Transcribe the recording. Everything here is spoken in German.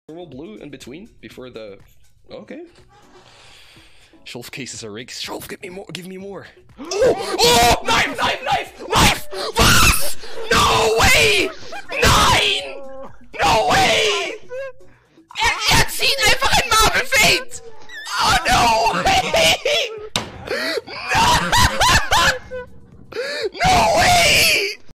Normal blue in between before the. Okay. Shelf cases are rigged. Shelf, give me more. Give me more. Oh! Knife! Knife! Knife! Knife! What? No way! Nein! No way! Er zieht einfach ein Marvel Fate! Oh no!